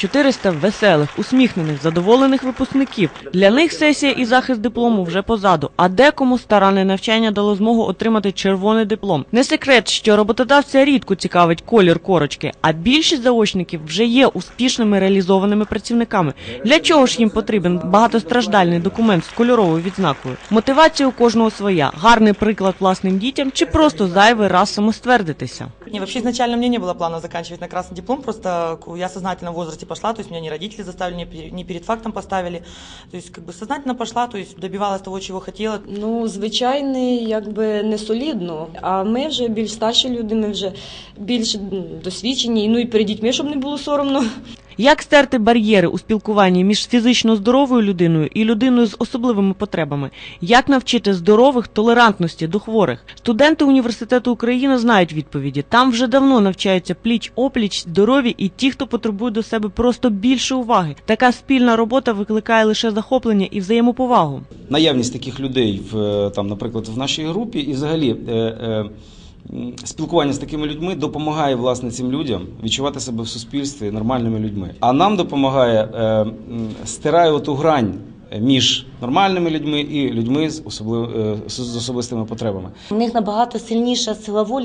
400 веселих, усміхнених, задоволених випускників. Для них сесія і захист диплому вже позаду, а декому старанне навчання дало змогу отримати червоний диплом. Не секрет, що роботодавця рідко цікавить колір корочки, а більшість заочників вже є успішними реалізованими працівниками. Для чого ж їм потрібен багатостраждальний документ з кольоровою відзнакою? Мотивація у кожного своя, гарний приклад власним дітям чи просто зайвий раз самоствердитися? Не, вообще изначально мне не было плана заканчивать на красный диплом, просто я сознательно в возрасте пошла, то есть меня не родители заставили, не перед фактом поставили, то есть как бы сознательно пошла, то есть добивалась того, чего хотела. Ну, звичайний, якби не солідно, а ми вже більш старші люди, ми вже більш досвідчені, ну і перед дітьми, щоб не було соромно. Як стерти бар'єри у спілкуванні між фізично здоровою людиною і людиною з особливими потребами? Як навчити здорових толерантності до хворих? Студенти Університету України знають відповіді. Там вже давно навчаються пліч-опліч здорові і ті, хто потребує до себе просто більше уваги. Така спільна робота викликає лише захоплення і взаємоповагу. Наявність таких людей, наприклад, в нашій групі і взагалі спілкування з такими людьми допомагає, власне, цим людям відчувати себе в суспільстві нормальними людьми. А нам допомагає, стирає оту грань між нормальними людьми і людьми з особистими потребами. У них набагато сильніша сила волі,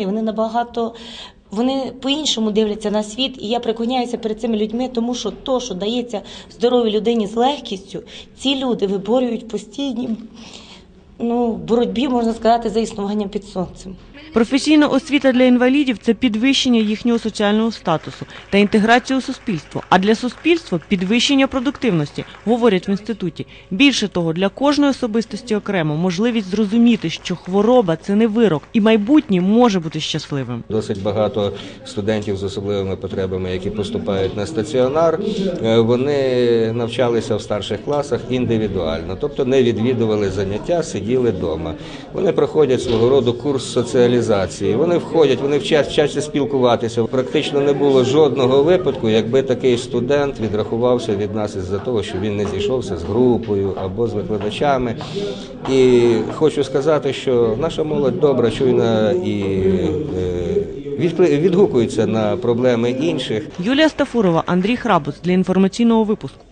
вони по-іншому дивляться на світ, і я преклоняюся перед цими людьми, тому що то, що дається здоровій людині з легкістю, ці люди виборюють постійні боротьбі, можна сказати, за існування під сонцем. Професійна освіта для інвалідів – це підвищення їхнього соціального статусу та інтеграцію у суспільство. А для суспільства – підвищення продуктивності, говорять в інституті. Більше того, для кожної особистості окремо можливість зрозуміти, що хвороба – це не вирок, і майбутнє може бути щасливим. Досить багато студентів з особливими потребами, які поступають на стаціонар, вони навчалися в старших класах індивідуально, тобто не відвідували заняття, сиділи вдома. Вони проходять свого роду курс соціалізації. Вони входять, вони вчаться спілкуватися. Практично не було жодного випадку, якби такий студент відрахувався від нас із-за того, що він не зійшовся з групою або з викладачами. І хочу сказати, що наша молодь добра, чуйна і відгукується на проблеми інших. Юлія Стафурова, Андрій Храбус для інформаційного випуску.